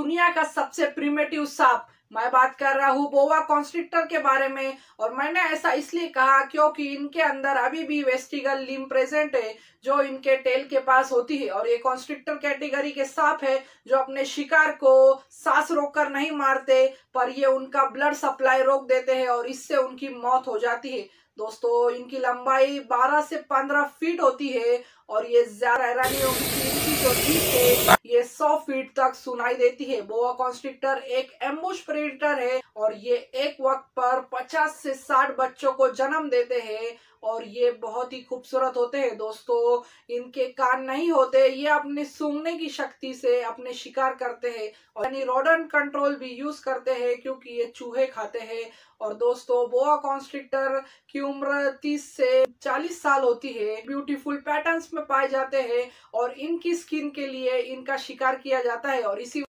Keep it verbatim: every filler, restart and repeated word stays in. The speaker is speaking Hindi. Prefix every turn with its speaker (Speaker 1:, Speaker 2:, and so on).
Speaker 1: दुनिया का सबसे प्रिमिटिव सांप, मैं बात कर रहा हूँ बोआ कॉन्स्ट्रिक्टर के बारे में। और मैंने ऐसा इसलिए कहा क्योंकि इनके अंदर अभी भी वेस्टिगल लिम्ब प्रेजेंट है जो इनके टेल के पास होती है। और ये कॉन्स्ट्रिक्टर कैटेगरी के सांप है जो अपने शिकार को सांस रोककर नहीं मारते, पर ये उनका ब्लड सप्लाई रोक देते हैं और इससे उनकी मौत हो जाती है। दोस्तों, इनकी लंबाई बारह से पंद्रह फीट होती है और ये ज्यादा हैरानी होगी कि इनकी जो चीख है ये सौ फीट तक सुनाई देती है। बोआ कॉन्स्ट्रिक्टर एक एम्बुश प्रेडेटर है और ये एक वक्त पर पचास से साठ बच्चों को जन्म देते हैं और ये बहुत ही खूबसूरत होते हैं। दोस्तों, इनके कान नहीं होते, ये अपने सूंघने की शक्ति से अपने शिकार करते हैं और यानी रोडेंट कंट्रोल भी यूज करते हैं क्योंकि ये चूहे खाते हैं। और दोस्तों, बोआ कॉन्स्ट्रिक्टर की उम्र तीस से चालीस साल होती है, ब्यूटीफुल पैटर्न्स में पाए जाते हैं और इनकी स्किन के लिए इनका शिकार किया जाता है और इसी